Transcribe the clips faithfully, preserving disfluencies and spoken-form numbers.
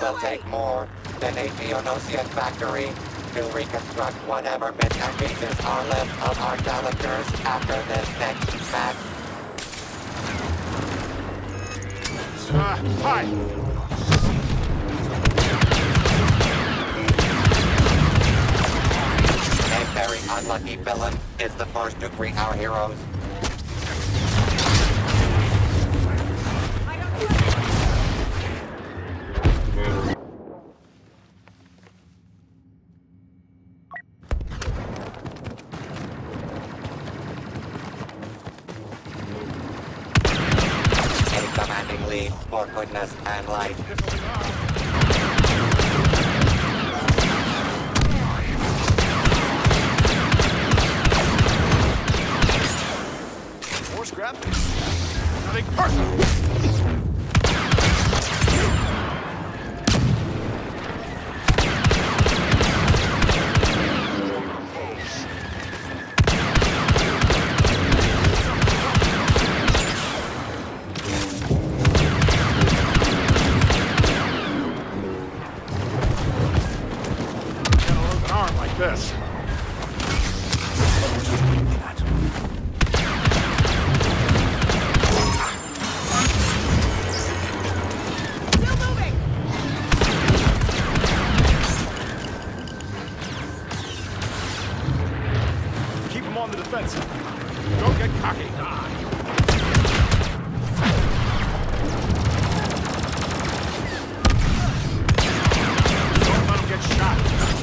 will take more than a Geonosian factory to reconstruct whatever bits and pieces are left of our characters after this next match. Uh, hi! A very unlucky villain is the first to greet our heroes. Commanding lead for goodness and light. More scrap? Nothing personal! This. Still moving. Keep them on the defensive. Don't get cocky. Don't let them get shot.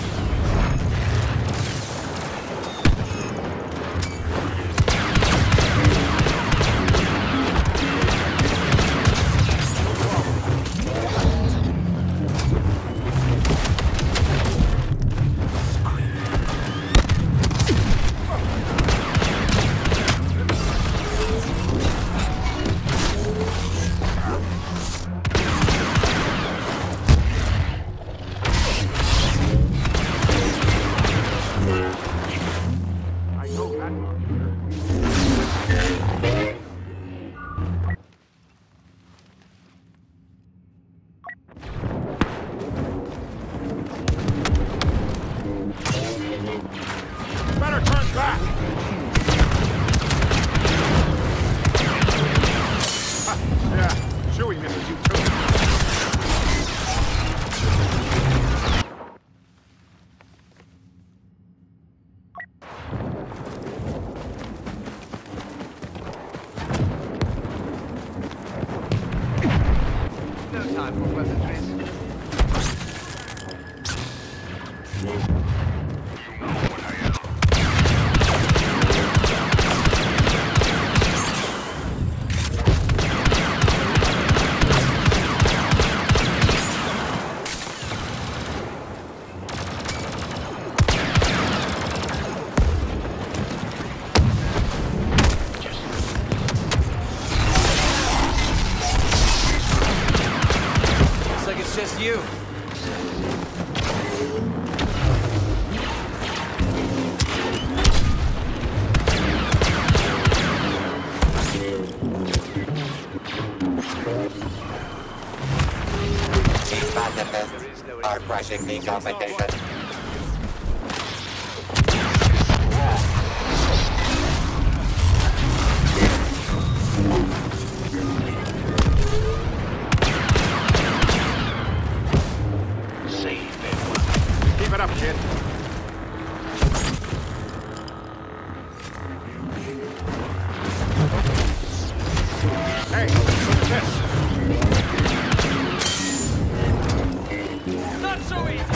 Better turn back! Ha, yeah, Chewie misses you too. No time for weaponry. Just you. These pacifists are crushing the competition. Keep it up, kid. Hey, look at this. Not so easy.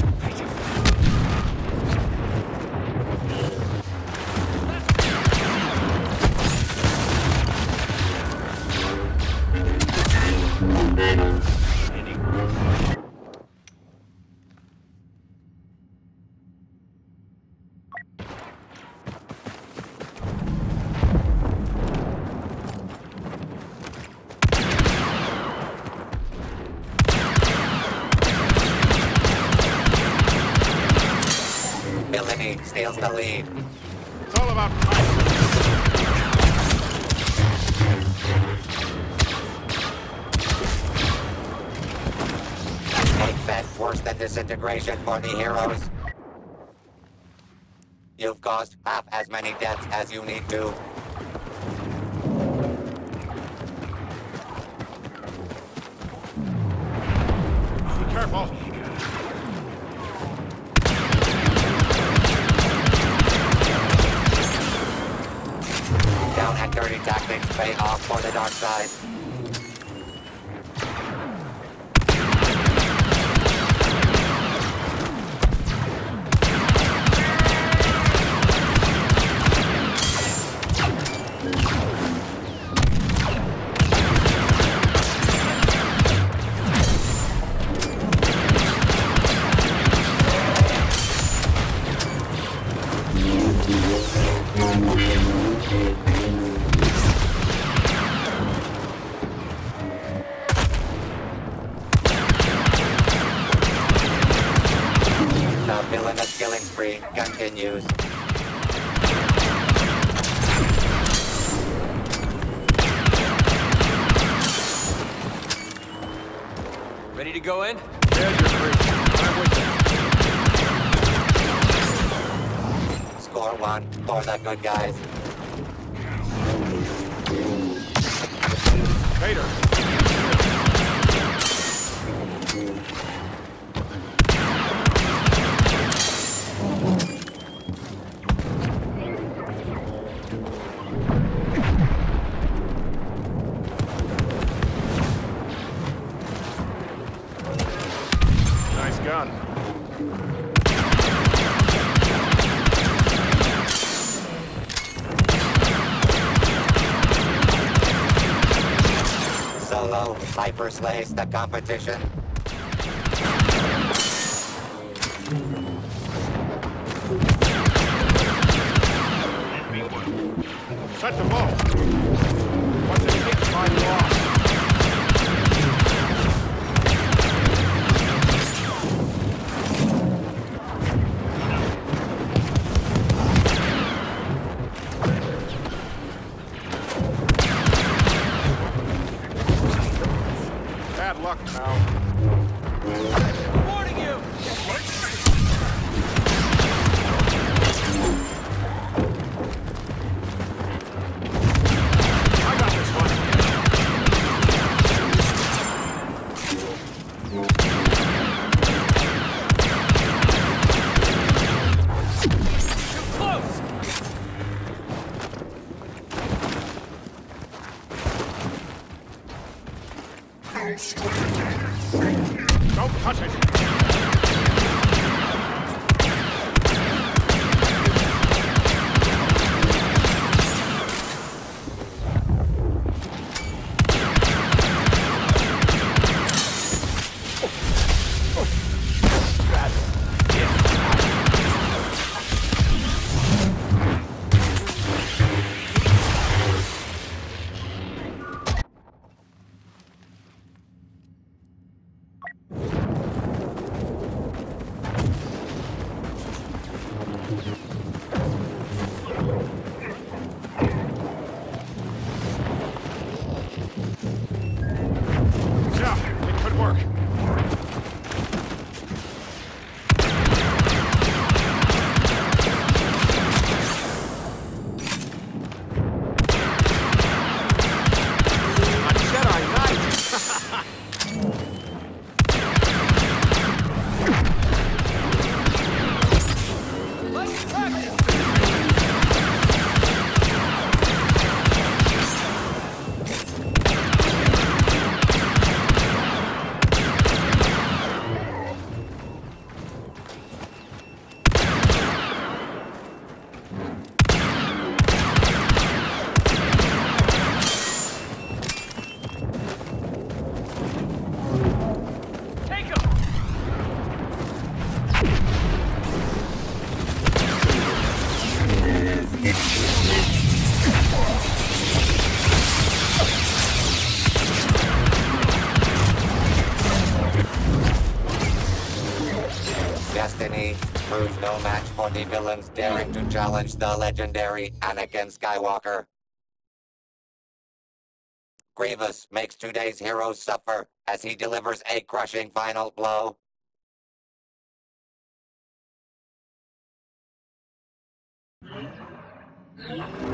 Ability steals the lead. It's all about time. Make that worse than disintegration for the heroes. You've caused half as many deaths as you need to. Be careful. Down and dirty tactics pay off for the dark side. The villainous killing spree continues. Ready to go in? Yeah, you're free. I'm with you. Score one for the good guys. Vader. Nice gun. Solo hyper slays the competition. Set the ball. Once it hits, find you off. Bad luck, pal. Warning you! I got this one. Too close! Don't touch it. Yeah, it could work. A Jedi Knight! Let's practice! Take him! Destiny proves no match for the villains daring to challenge the legendary Anakin Skywalker. Grievous makes today's heroes suffer as he delivers a crushing final blow. Yeah.